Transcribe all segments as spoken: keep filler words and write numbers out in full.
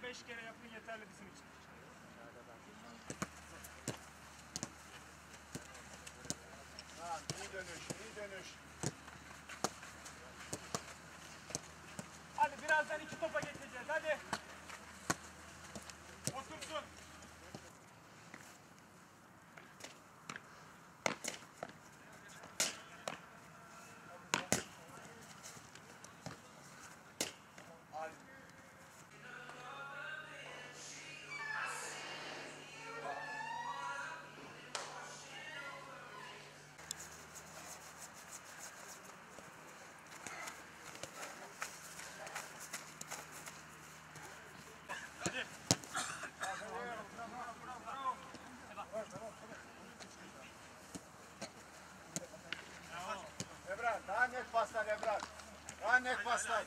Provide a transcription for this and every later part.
beş kere yapın yeterli bizim için. Ha, iyi dönüş, iyi dönüş. Hadi birazdan iki topa geçeceğiz. Hadi. Otursun. Hadi. Ebrar, daha net paslar Ebrar. Daha net paslar.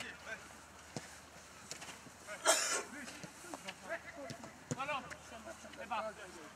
Balon. E bak.